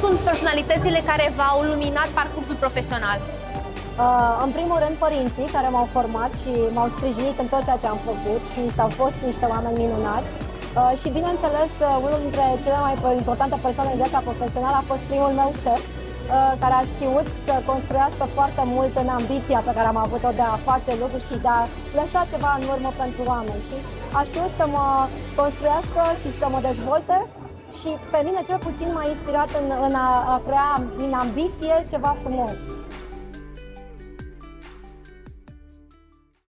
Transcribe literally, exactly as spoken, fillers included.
sunt personalitățile care v-au luminat parcursul profesional? Uh, în primul rând, părinții care m-au format și m-au sprijinit în tot ceea ce am făcut și s-au fost niște oameni minunați. Uh, și, bineînțeles, uh, unul dintre cele mai importante persoane în viața profesională a fost primul meu șef, uh, care a știut să construiască foarte mult în ambiția pe care am avut-o de a face lucruri și de a lăsa ceva în urmă pentru oameni. Și a știut să mă construiască și să mă dezvolte și pe mine cel puțin m-a inspirat în, în a, a crea din ambiție ceva frumos.